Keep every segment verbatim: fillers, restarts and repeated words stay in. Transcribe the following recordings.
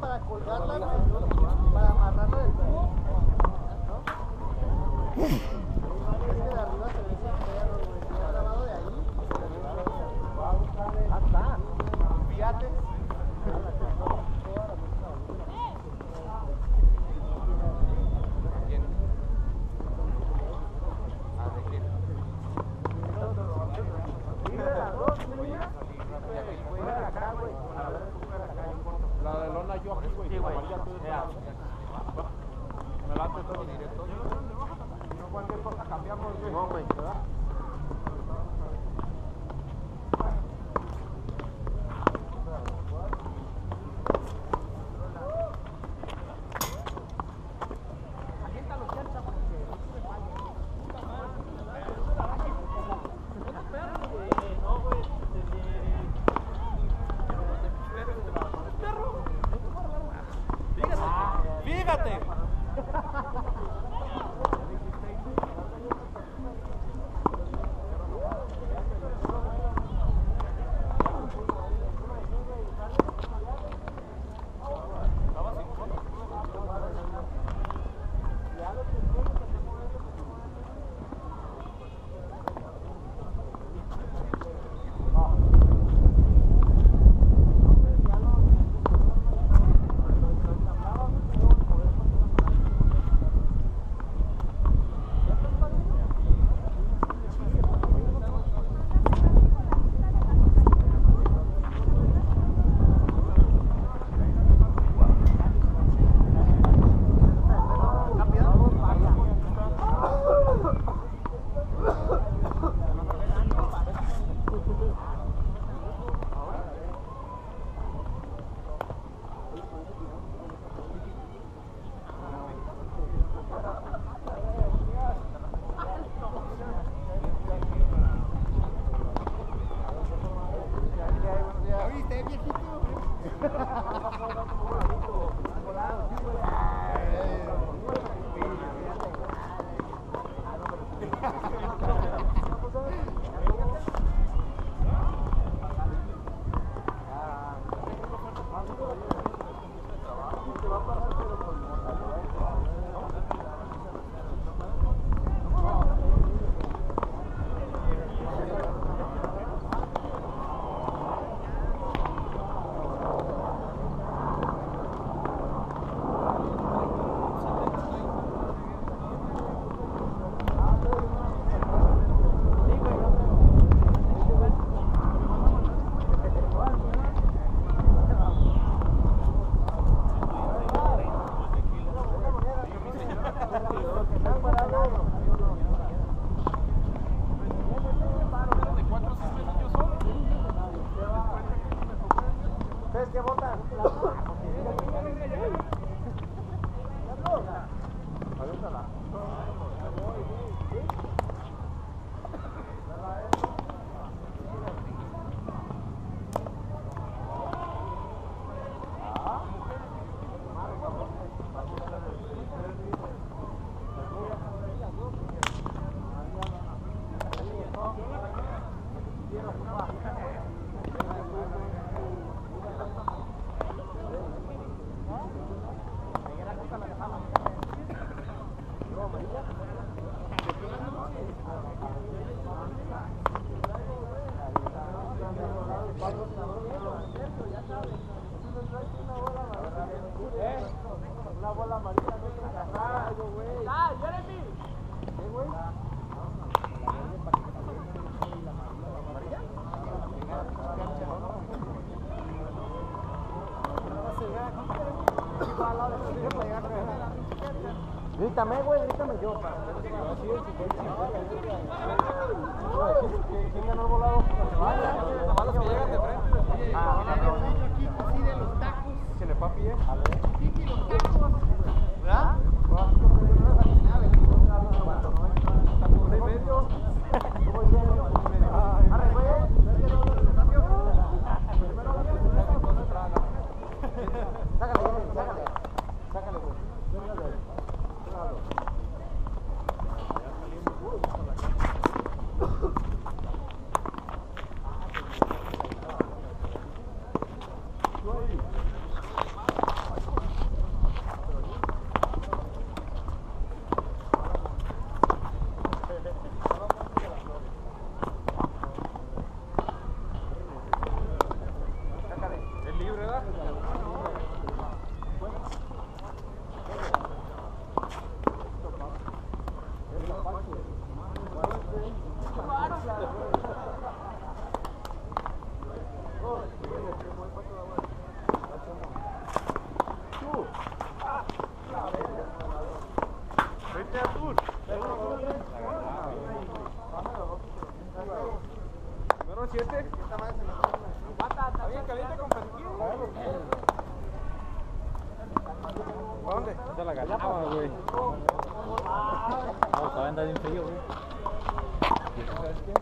para colgarla, para amarrarla del cubo, ¿no? Es que de arriba se ve ese perro, güey, se ha grabado de ahí. Ah, está. Fíjate. La de lona yo aquí, güey. Sí, güey. Me la hace todo directo. No, cualquier cosa cambiamos, güey. No, güey, ¿verdad? Fíjate. Una bola amarilla, no te agarras, güey. ¡Ah, Jeremy! ¿Qué, güey? Grítame, güey, grítame yo. ¿Quién ganó el volado? Nomás los que llegan de frente. Ah, aquí, así de los tacos. ¿Se le papi, eh? A ver. Sí, que los tacos. ¿Verdad? ¿De medio? Arre, güey. Sácale, sácale. Sácale, güey. la ganaba, güey. No, todavía anda bien frío, güey. ¿Sabes qué?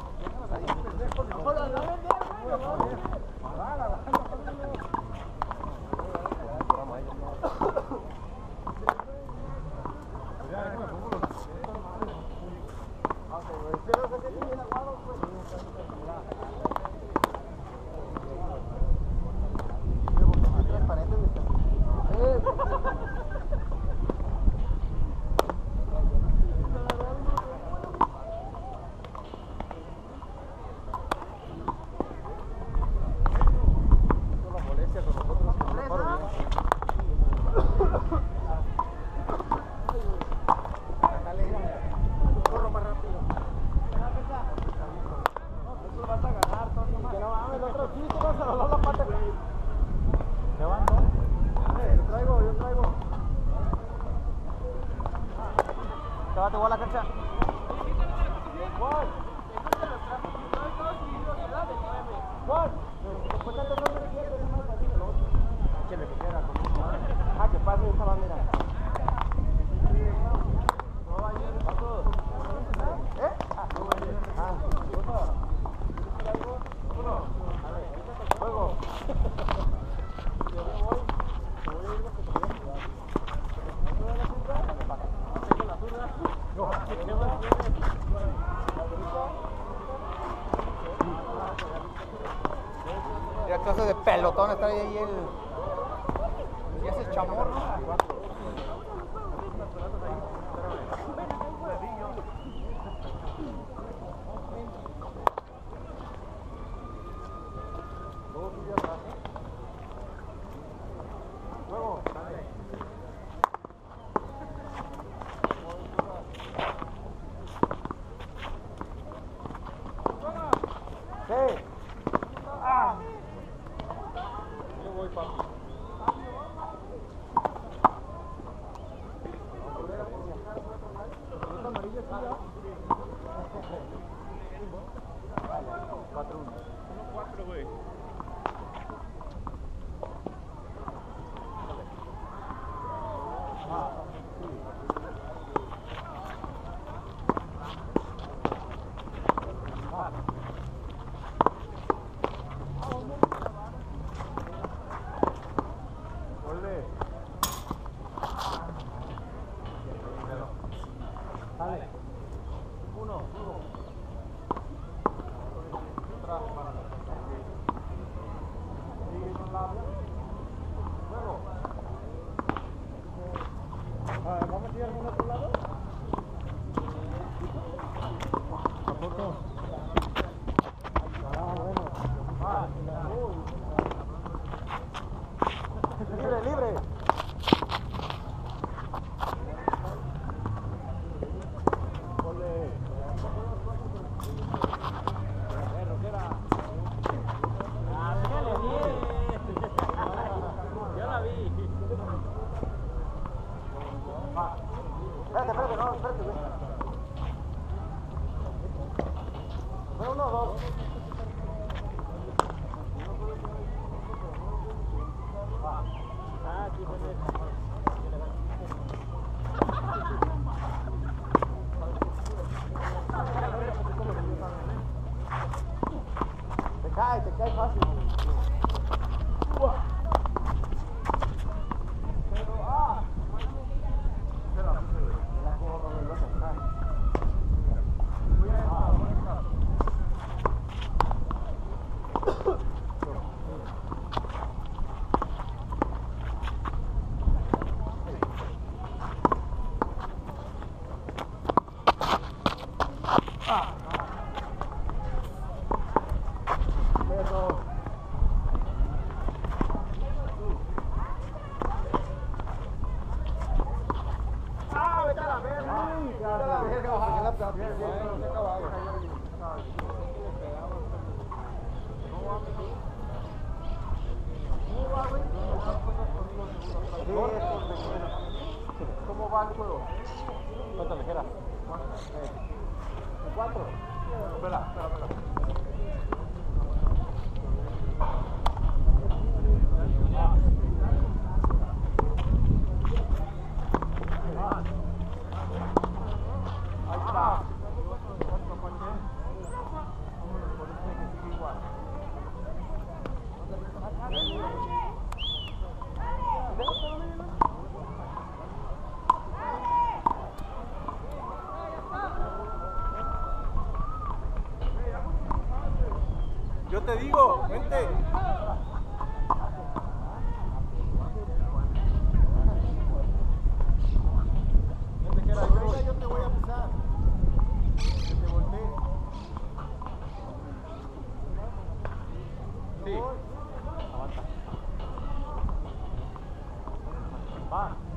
Mira, clase de pelotón está ahí el... ¿Y ese chamorro? ¿Cómo va el juego? ¿Cuánto le queda? ¿Cuatro? Espera, espera, espera. Yo te digo, vente. Venga, yo te voy a avisar. Que te voltee. Sí. Aguanta. Va.